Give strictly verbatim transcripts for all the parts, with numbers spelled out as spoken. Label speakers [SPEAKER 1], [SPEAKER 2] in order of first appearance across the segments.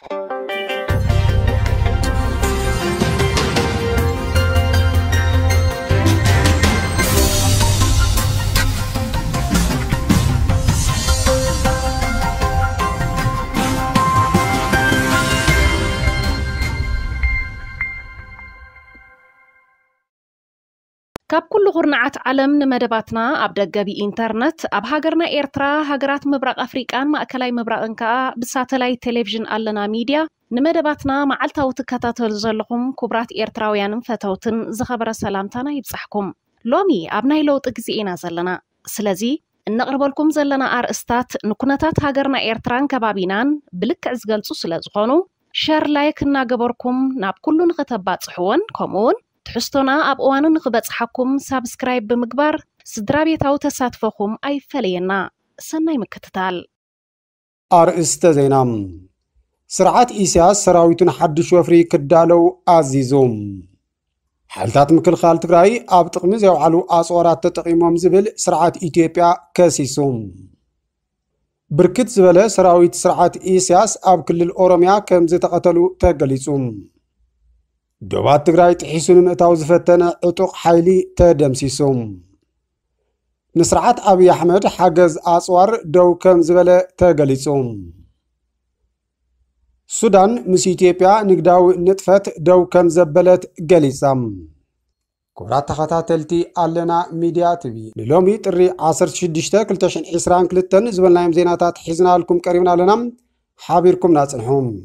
[SPEAKER 1] كاب كل غرنعات عالم نمدباتنا أبدأ إنترنت أبهاجرنا إيرترا هاجرات مبرق أفريقيا ما أكلاي مبرق إنكا بساتلاي تلفزيون ألنا ميديا نمدباتنا مع التوتكاتات الزلهم كبرات إيرتراويان فتوتن زخبر سلامتنا يبصحكم لومي أبناي لو تجزئنا زلنا سلازي نقرب لكم زلنا أرستات نكونتات هاجرنا إيرتران كبابينان بلك أزجلسو سلازغانو شير لايك ناجبركم ناب كل نغتبات صحون كمون تحستونا أب أوانو نخبصحكم سابسكرايب بمقبار سدرابيتاو تساتفوكم أي فلينا سناي مكتتال
[SPEAKER 2] أرئيست زينام سرعات إيساس سراويتون حدش وفري كدالو عزيزوم حالتات مكل خال تقراي أب تقمز يوعلو أصورات تتقيمهم زبل سرعات إيتيبيا كاسيسوم بركت زبالة سراويت سرعات إيساس أب كل الأوروميا كمزي تقتلو تقليسوم دوبات تقراي تحيسون مئتاو زفتنا عطوق حيلي تدمسيسوم نسرعات أبي أحمد حاجز أصوار دو كم زبالة تقليسوم السودان مس إثيوبيا نقداو نتفت دو كم زبلت قليسام كورات تخطاتلتي ألنا ميديا تبي للومي تري عصر شدشتا كلتشن حسران كلتن زبلنا يمزيناتات حزنا لكم كريمنا لنا حابيركم ناسنحوم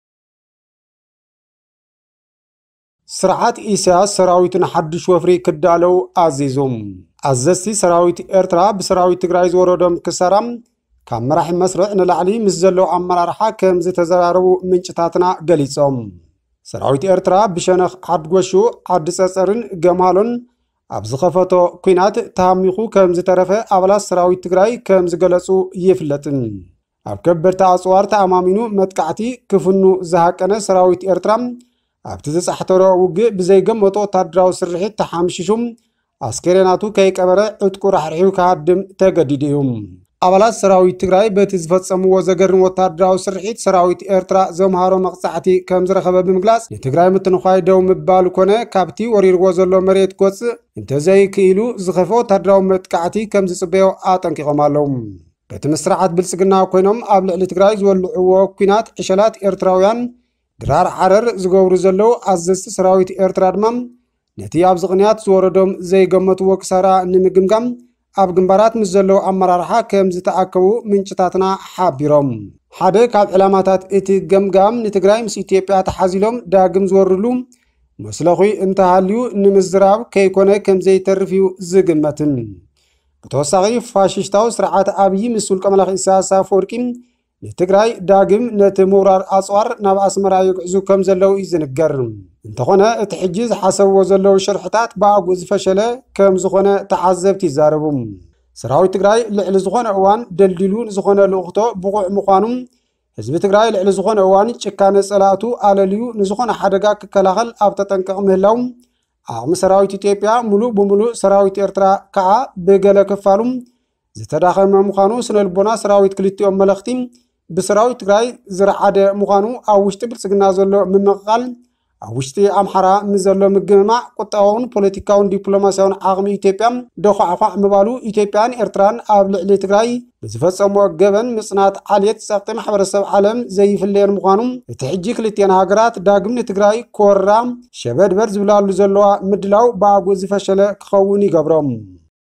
[SPEAKER 2] سرعات إيساس سراويتنا حدش وفري كدالو عزيزوم عززتي سراويت إرترا بسراويت تقرايز وردوم كسرام كان مراح مسرع نلعلي مزلو عمر رحا كم زي تزرارو من شتاتنا قليسوم سراويت إرترا بشنخ عد وشو عد سسرن جمالون أبزخفتو كوينات تهميخو كم زي ترفه أولا سراويت تقراي كم زي قلسو يفلتن أبكبر تأصوار تأمامينو متكعتي كفنو زهاكنا سراويت إرترام أبتدس أحترو وجه بزي جمتو تدراو سرحت تحمششم عسكريناتو كيك أبرا عدكو رحرحيو كهدم تجديديهم أولاد سراويت تقراي بتزفت سمو وزقرن وتدراو سرحت سراويت إرترا زمهارو مقصعتي كمزر خباب مقلاس نتقراي متنخواي دو مبالو كونه كابتي ورير وزلو مريت كوتس انت زي كيلو زخفو تدراو متكعتي كمز صبيو آتنكي غمالهم بتمسرعات بلسقنا كوينهم قبل لتقراي زولعو كوينات عشلات إرتراويان درار حرر زغورو زلو عززت سراويت إرترا دمام نتي أبزغنيات زوردوم زي قمت وكسارا نمقمقم أب جنبارات مزلو أمرارحا كم زتأكو من شتاتنا حابيروم حدا كاب علاماتات إتي جمجام نتقراي مس إثيوبيا تحازيلوم داقم زورلوم مسلخوي انتهاليو نمزراب كيكونا كم زي ترفيو زقمتن بتوساقي فاشيشتاو سرعات أبي مسول كملاخ إساسا فوركيم نتقراي داقم نتمورار أصوار ناب أسمرا يقعزو كم زلو إزنقرم انتخونا اتحجيز حسب وزلو شرحتات باقوز فشله كم زخونا تعذبتي زاربهم سراوي تقراي لعل زخونا اوان دلدلون زخونا لوقتو بقوع مقانم حزب تقراي لعل زخونا اوان چكان صلاتو آلاليو نزخونا حدقا ككلاخل ابتتنقق مهلاوم اعم سراوي إثيوبيا ملو بملو سراوي إرترا كعا بقل كفالوم زتداخل مقانو سنالبونا سراوي كليتيوم ملختيم بسراوي تقراي زرعاد مقانو او وشتبل سقنا زلو ممقال أوشتي أمحرا مزلو مجمع قطعون بوليتيكاون دبلوماسيون عقم إثيوبيا دخو عفا مبالو إثيوبيان إرتران أبلع لتقراي بزفت سمو جبن مصنات عالية ساقطي محبر السب عالم زي في الليل مقانم تحجيك لتين هاقرات داقم لتقراي كورام شباد برز بلالو زلوا مدلاو باقو زفشل كخوني قبرام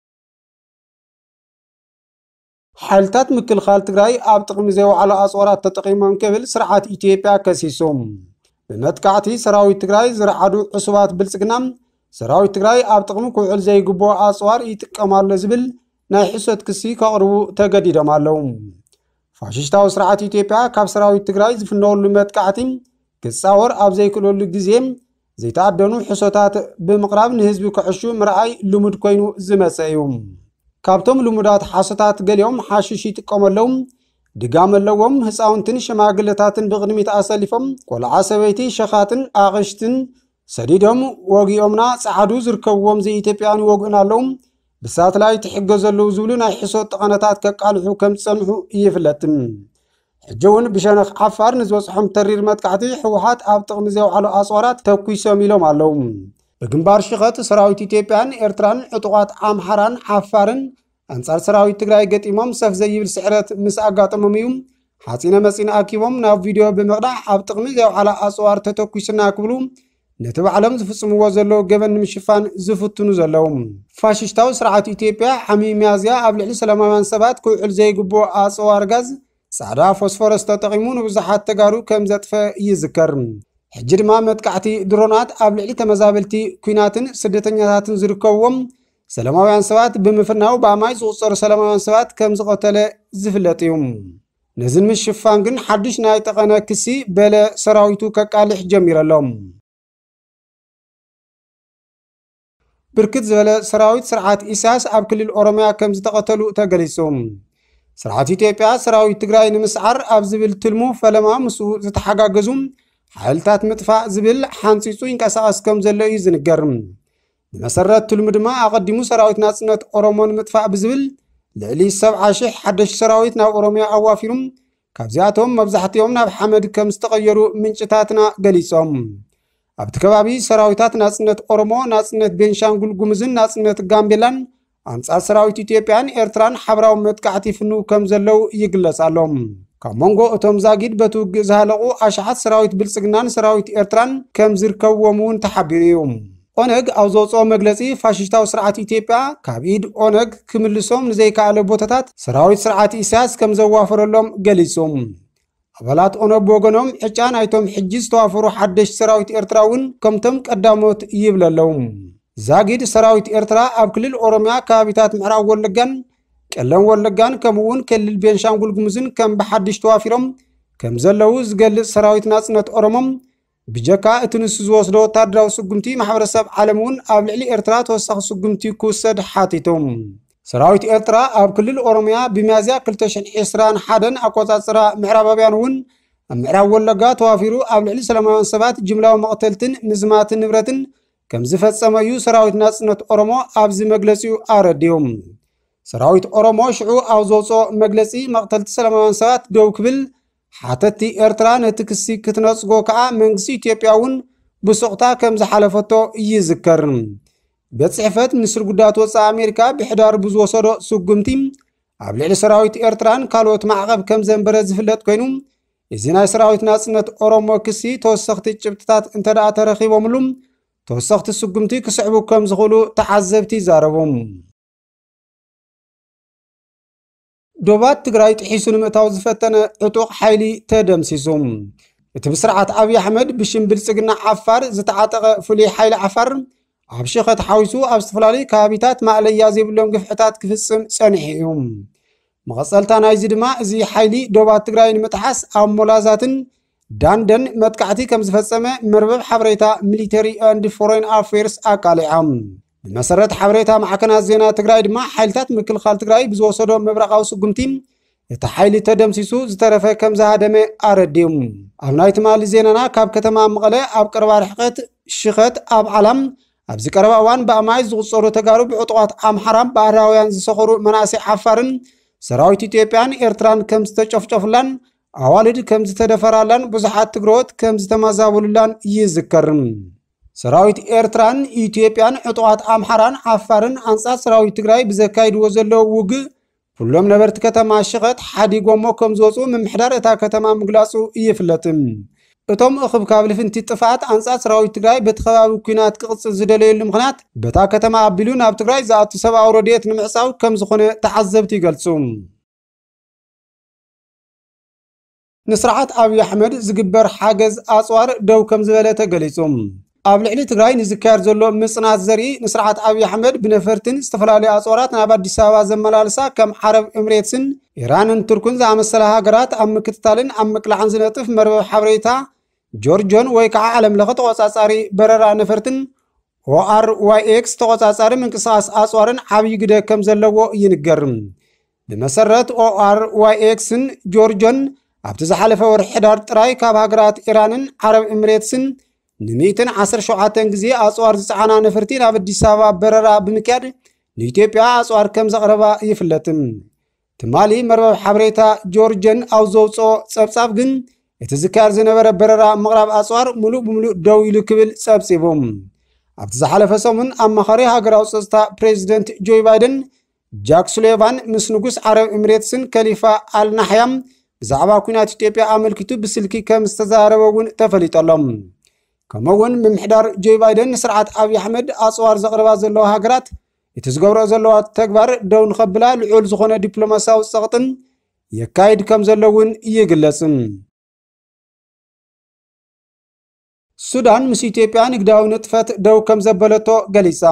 [SPEAKER 2] حالتات مكل خال تقراي أب تقمزيو على أصورات تتقيمهم كبل سرعات إثيوبيا كسيسوم بمتكعتي سراوي تقراي زرعادو عصوات بلسقنام سراوي تقراي أب تقمو كوعل زي قبو أصوار يتقمال لزبل ناي حسوت كسي كقربو تقديد مالهم فاششتاو سرعات إثيوبيا كاب سراوي تقراي زفنو لمتكعتي كتصاور أب زي كلو لقزيم زي تعدنو حسوتات بمقراب نهزبو كعشو مرعاي لمد كوينو زمسايوم كابتم لمدات حاسوتات قليوم حاششي تقمالهم دقام اللوم هساونتن شماقلتاتن بغنمي تأسالفهم كل عاسبيتي شخاتن آغشتن سديدهم وغيومنا سعادو زركوهم زي إثيوبيان وغنا لهم بسات لاي تحقز اللو زولنا حسوت تقانتات كقالحو كم تسمحو يفلتن ሕጂውን ብሸነኽ ዓፋር ንዝበፅሖም ተሪር መጥቃዕቲ ሕወሓት ኣብ ጥቕሚ ዘውዓሉ ኣፅዋራት ተኩሶም ኢሎም ኣለዉ ብግንባር ሽኸት ሰራዊት ኢትዮጵያን ኤርትራን ዕጡቓት ኣምሓራን ዓፋርን አንጻር ሰራዊት ትግራይ ገጢሞም ሰፍ ዘይብል ስዕረት ምስ ኣጋጠሞም እዩ ሓፂነ መፂን ኣኪቦም ናብ ቪድዮ ብምቕዳሕ ኣብ ጥቕሚ ዘውዓላ ኣፅዋር ተተኩስና ክብሉ ነቲ ባዕሎም ዝፍጽምዎ ዘለዉ ገበን ንምሽፋን ዝፍትኑ ዘለዉ ፋሽስታዊ ስርዓት ኢትዮጵያ ዓሚይ ሚያዝያ ኣብ ልዕሊ ሰላማውያን ሰባት ክውዕል ዘይግብኦ ኣፅዋር ጋዝ ጻዕዳ ፎስፎረስ ተጠቒሙ ንብዙሓት ተጋሩ ከም ዘጥፈ ይዝከር ሕጂ ድማ መጥቃዕቲ ድሮናት ኣብ ልዕሊ ተመዛበልቲ ኩናትን ስደተኛታትን ዝርከብዎም ሰላማውያን ሰባት ብምፍናው በኣማይ ዝቁፀሩ ሰላማውያን ሰባት ከም ዝቆተለ ዝፍለጥ እዩ ነዚ ንምሽፋን ግን ሓድሽ ናይ ጠቐነ ክሲ በለ ሰራዊቱ ከቃልሕ ጀሚረሎም ብርክት ዝበለ ሰራዊት ስርዓት ኢሳያስ ኣብ ክልል ኦሮሚያ ከም ዝተቐተሉ ተገሊጹ ስርዓት ኢትዮጵያ ሰራዊት ትግራይ ንምስዓር ኣብ ዝብል ትልሙ ፈለማ ምስኡ ዝተሓጋገዙ ሓይልታት ምጥፋእ ዝብል ሓንፂፁ ይንቀሳቐስ ከም ዘሎ እዩ ዝንገር ብመሰረት ትልሙ ድማ ኣቐዲሙ ሰራዊት ናጽነት ኦሮሞን ምጥፋእ ብዝብል ልዕሊ ሰብዓ ሽሕ ሓደሽ ሰራዊት ናብ ኦሮሚያ ኣዋፊሩ ካብዚኣቶም መብዛሕትኦም ናብ ሓመድ ከም ዝተቐየሩ ምንጭታትና ገሊጾም ኣብቲ ከባቢ ሰራዊታት ናጽነት ኦሮሞ ናጽነት ቤንሻንጉል ጉሙዝን ናጽነት ጋምቤላን አንጻር ሰራዊት ኢትዮጵያን ኤርትራን ሓብራዊ መጥቃዕቲ ይፍኑ ከም ዘለው ይግለጽ ኣሎም ካብ መንጎ እቶም ዛጊድ በትውግእ ዝሃለቑ ኣሽሓት ሰራዊት ብልጽግናን ሰራዊት ኤርትራን ከም ዝርከብዎም እውን ተሓቢሩ እዩ ኦነግ ኣብ ዘውፅኦ መግለጺ ፋሽስታዊ ስርዓት ኢትዮጵያ ካብ ኢድ ኦነግ ክምልሶም ንዘይከኣለ ቦታታት ሰራዊት ስርዓት ኢሳያስ ከም ዘዋፈረሎም ገሊጹ ኣባላት ኦነግ ብወገኖም ዕጫ ናይቶም ሕጂ ዝተዋፈሩ ሓደሽቲ ሰራዊት ኤርትራ እውን ከምቶም ቀዳሞት ይብል ኣለዉ ዛጊድ ሰራዊት ኤርትራ ኣብ ክልል ኦሮሚያ ከባቢታት ምዕራብ ወለጋን ቀለም ወለጋን ከምኡውን ክልል ቤንሻንጉል ጉሙዝን ከም ብሓድሽ ተዋፊሮም ከም ዘለው ዝገልጽ ሰራዊት ናጽነት ኦሮሞም ብጀካ እቲ ንሱ ዝወስዶ ወታደራዊ ስጉምቲ ማሕበረሰብ ዓለም እውን ኣብ ልዕሊ ኤርትራ ተወሳኺ ስጉምቲ ክውሰድ ሓቲቶም ሰራዊት ኤርትራ ኣብ ክልል ኦሮሚያ ብሚያዝያ ክልተ ሽሕ ዒስራን ሓደን ኣቆጻጽራ ምዕራባውያን እውን ኣብ ምዕራብ ወለጋ ተዋፊሩ ኣብ ልዕሊ ሰላማውያን ሰባት ጅምላዊ መቕተልትን ምዝማትን ንብረትን ከም ዝፈጸመ እዩ ሰራዊት ናጽነት ኦሮሞ ኣብዚ መግለጺኡ ኣረድዮም ሰራዊት ኦሮሞ ሽዑ ኣብ ዘውፅኦ መግለጺ መቕተልቲ ሰላማውያን ሰባት ደው ክብል ሓተቲ ኤርትራ ነቲ ክሲ ክትነጽጎ ከዓ መንግስቲ ኢትዮጵያ እውን ብስቕታ ከም ዝሓለፈቶ ይዝከር ቤት ጽሕፈት ሚኒስትሪ ጉዳያት ወፃኢ ኣሜሪካ ብሕዳር ብዝወሰዶ ስጉምቲ ኣብ ልዕሊ ሰራዊት ኤርትራን ካልኦት ማዕቐብ ከም ዘንበረ ዝፍለጥ ኮይኑ እዚ ናይ ሰራዊት ናጽነት ኦሮሞ ክሲ ተወሰኽቲ ጭብጥታት እንተደኣ ተረኺቦምሉ ተወሰኽቲ ስጉምቲ ክስዕቡ ከም ዝኽእሉ ተዓዘብቲ ይዛረቦም ዶባት ትግራይ ጥሒሱ ንምእታው ዝፈተነ ዕጡቕ ሓይሊ ተደምሲሱ እቲ ብስርዓት ኣብይ ኣሕመድ ብሽም ብልጽግና ዓፋር ዝተዓጠቐ ፍሉይ ሓይሊ ዓፋር ኣብ ሽኸት ሓዊሱ ኣብ ዝተፈላለዩ ከባቢታት ማዕለያ ዘይብሎም ግፍዕታት ክፍጽም ጸኒሑ እዩ መቐጸልታ ናይዚ ድማ እዚ ሓይሊ ዶባት ትግራይ ንምጥሓስ ኣብ ሞላዛትን ዳንደን መጥቃዕቲ ከም ዝፈጸመ መርበብ ሓበሬታ ሚሊተሪ ኤንድ ፎሬን ኣፌርስ ኣቃሊዖም ብመሰረት ሓበሬታ ማዕከናት ዜና ትግራይ ድማ ሓይልታት ምክልኻል ትግራይ ብዝወሰዶ መብረቓዊ ስጉምቲ እቲ ሓይሊ ተደምሲሱ ዝተረፈ ከም ዝሃደመ ኣረድዩ ኣብ ናይ ትማሊ ዜናና ካብ ከተማ መቐለ ኣብ ቀረባ ርሕቀት ሽኸት ኣብ ዓላም ኣብዚ ቀረባ እዋን ብኣማይ ዝቁፀሩ ተጋሩ ብዕጡቓት ኣምሓራን ባህራውያን ዝሰኸሩ መናእሰይ ዓፋርን ሰራዊት ኢትዮጵያን ኤርትራን ከም ዝተጨፍጨፍላን ኣዋልድ ከም ዝተደፈራላን ብዙሓት ትግሮት ከም ዝተመዛበሉላን ይዝከር ሰራዊት ኤርትራን ኢትዮጵያን ዕጡቓት ኣምሓራን ዓፋርን አንጻር ሰራዊት ትግራይ ብዘካይድዎ ዘለዉ ውግእ ኩሎም ነበርቲ ከተማ ሽኸት ሓዲጎሞ ከም ዝወፁ ምምሕዳር እታ ከተማ ምግላጹ ይፍለጥ እቶም እኽብ ካብ ልፍንቲ ጥፋት አንጻር ሰራዊት ትግራይ በቲ ከባቢ ኩናት ክቕፅል ዝደለየሉ ምኽንያት በታ ከተማ ኣቢሉ ናብ ትግራይ ዝኣቱ ሰብኣዊ ረድኤት ንምዕፃው ከም ዝኾነ ተዓዘብቲ ይገልጹ ንስርዓት ኣብይ ኣሕመድ ዝግበር ሓገዝ ኣፅዋር ደው ከም ዝበለ ተገሊጹ ኣብ ልዕሊ ትግራይ ንዝካየድ ዘሎ ምጽናት ዘርኢ ንስርዓት ኣብይ ኣሕመድ ብነፈርትን ዝተፈላለዩ ኣፅዋራት ናብ ኣዲስ ኣበባ ዘመላልሳ ከም ዓረብ ኤምሬትስን ኢራንን ቱርክን ዝኣመሰለ ሃገራት ኣብ ምክትታልን ኣብ ምቅላዕን ዝነጥፍ መርበብ ሓበሬታ ጆርጆን ወይ ከዓ ዓለም ለኸ ተቆጻጻሪ በረራ ነፈርትን ኦአር ዋይ ኤክስ ተቆጻጻሪ ምንቅስቓስ ኣፅዋርን ዓብዪ ግደ ከም ዘለዎ ይንገር ብመሰረት ኦአር ዋይ ኤክስን ጆርጆን ኣብቲ ዝሓለፈ ወርሒ ሕዳር ጥራይ ካብ ሃገራት ኢራንን ዓረብ ኤምሬትስን ንሚእትን ዓሰርተ ሸውዓተ ግዜ ኣፅዋር ዝፀዓና ነፈርቲ ናብ ኣዲስ ኣበባ በረራ ብምክያድ ንኢትዮጵያ ኣፅዋር ከም ዘቕረባ ይፍለጥ ትማሊ መርበብ ሓበሬታ ጆርጅን ኣው ዘውፅኦ ጸብጻብ ግን እቲ ዝካር ዝነበረ በረራ ምቕራብ ኣጽዋር ሙሉእ ብምሉእ ደው ኢሉ ክብል ጸብጺቦም ኣብቲ ዝሓለፈ ሰሙን ኣማኻሪ ሃገራዊ ጸጥታ ፕሬዚደንት ጆይ ባይደን ጃክ ሱሌቫን ምስ ንጉስ ዓረብ ኤሚሬትስን ከሊፋ አልናሕያም ብዛዕባ ኩናት ኢትዮጵያ ኣመልኪቱ ብስልኪ ከም ዝተዛረበ እውን ተፈሊጦሎም ከምኡውን ምምሕዳር ጆይ ባይደን ስርዓት ኣብይ ኣሕመድ ኣጽዋር ዘቕርባ ዘለዋ ሃገራት እቲ ዝገብሮ ዘለዋ ተግባር ደው ንኸብላ ልዑል ዝኾነ ዲፕሎማስያዊ ጸቕጥን የካይድ ከም ዘለውን ይግለጽን ሱዳን ምስ ኢትዮጵያ ንግዳዊ ንጥፈት ደው ከም ዘበለቶ ገሊጻ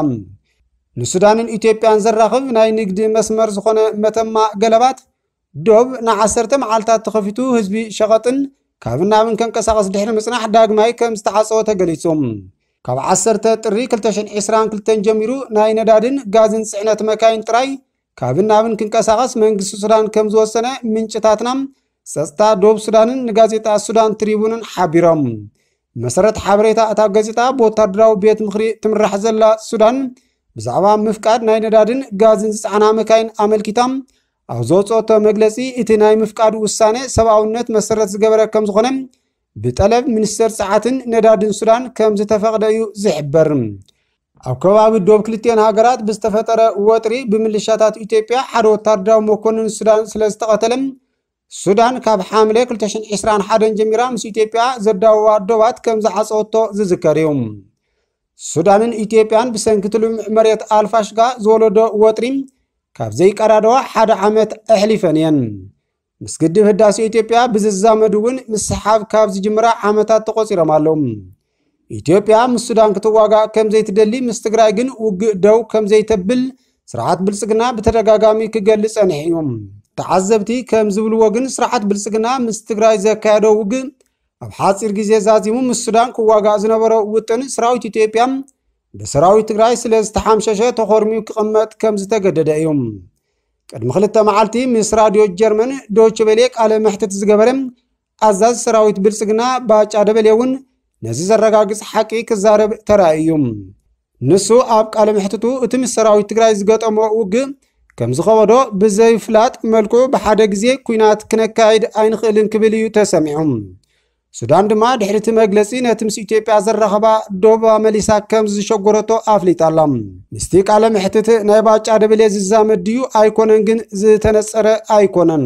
[SPEAKER 2] ንሱዳንን ኢትዮጵያን ዘራኽብ ናይ ንግዲ መስመር ዝኾነ መተማ ገለባት ዶብ ንዓሰርተ መዓልታት ተኸፊቱ ህዝቢ ሸቐጥን ካብ ናብን ከንቀሳቐስ ድሕሪ ምጽናሕ ዳግማይ ከም ዝተዓጸወ ተገሊጾም ካብ ዓሰርተ ጥሪ ክልተ ሽሕን ዒስራን ክልተን ጀሚሩ ናይ ነዳድን ጋዝን ጽዕነት መካይን ጥራይ ካብ ናብን ክንቀሳቐስ መንግስቲ ሱዳን ከም ዝወሰነ ምንጭታትና ጸጥታ ዶብ ሱዳንን ንጋዜጣ ሱዳን ትሪቡንን ሓቢሮም መሰረት ሓበሬታ እታ ጋዜጣ ብወታደራዊ ቤት ምኽሪ ትምራሕ ዘላ ሱዳን ብዛዕባ ምፍቃድ ናይ ነዳድን ጋዝን ዝጸዓና መካይን ኣመልኪታም ኣብ ዘውፅኦቶ መግለጺ እቲ ናይ ምፍቃድ ውሳኔ ሰብኣውነት መሰረት ዝገበረ ከም ዝኾነ ብጠለብ ሚኒስተር ጸዓትን ነዳድን ሱዳን ከም ዝተፈቕደ እዩ ዝሕበር ኣብ ከባቢ ዶብ ክልቲአን ሃገራት ብዝተፈጠረ ወጥሪ ብምልሻታት ኢትዮጵያ ሓደ ወታደራዊ መኮንን ሱዳን ስለ ዝተቐተለም ሱዳን ካብ ሓምለ ክልተ ሽሕን ዒስራን ሓደን ጀሚራ ምስ ኢትዮጵያ ዘዳውዋ ዶባት ከም ዝዓጸወቶ ዝዝከር እዩ ሱዳንን ኢትዮጵያን ብሰንኪ ልሙዕ መሬት ኣልፋሽጋ ዝወለዶ ወጥሪ ካብ ዘይቀራደዋ ሓደ ዓመት ኣሕሊፈን እየን ምስ ግድብ ህዳሴ ኢትዮጵያ ብዝዛመዱ እውን ምስሓብ ካብ ዝጅምራ ዓመታት ተቆፂሮም ኣለዉ ኢትዮጵያ ምስ ሱዳን ክትዋጋእ ከም ዘይትደሊ ምስ ትግራይ ግን ውግእ ደው ከም ዘይተብል ስርዓት ብልጽግና ብተደጋጋሚ ክገልጽ ጸኒሑ እዩ ተዓዘብቲ ከም ዝብልዎ ግን ስርዓት ብልጽግና ምስ ትግራይ ዘካየዶ ውግእ ኣብ ሓፂር ግዜ ዛዚሙ ምስ ሱዳን ክዋጋእ ዝነበረ ውጥን ሰራዊት ኢትዮጵያ በሰራዊት ትግራይ ስለ ዝተሓምሸሸ ተኸርሚው ክቕመጥ ከም ዝተገደደ እዩ ቅድሚ ክልተ መዓልቲ ምስ ራድዮ ጀርመን ዶይቼ ቬለ ቃለ መሕትት ዝገበረ ኣዛዝ ሰራዊት ብልጽግና ባጫ ደበሌ እውን ነዚ ዘረጋግጽ ሓቂ ክዛረብ ተራእዩ ንሱ ኣብ ቃለ መሕትቱ እቲ ምስ ሰራዊት ትግራይ ዝገጠሞ ውግእ ከም ዝኸወዶ ብዘይፍላጥ መልክዑ ብሓደ ግዜ ኩናት ክነካይድ ኣይንኽእልን ክብል እዩ ተሰሚዑ ሱዳን ድማ ድሕሪ እቲ መግለጺ ነቲ ምስ ኢትዮጵያ ዘራኸባ ዶባ መሊሳ ከም ዝሸጎረቶ ኣፍሊጣላ ምስቲ ቃለ መሕትት ናይ ባጫ ደበሌ ዝዛመድ ድዩ ኣይኮነን ግን ዝተነጸረ ኣይኮነን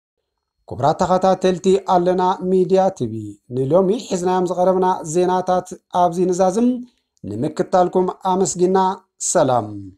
[SPEAKER 2] ክቡራት ተኸታተልቲ ኣለና ሚድያ ቲቪ ንሎሚ ሒዝናዮም ዝቐረብና ዜናታት ኣብዚ ንዛዝም ንምክታልኩም ኣመስጊና ሰላም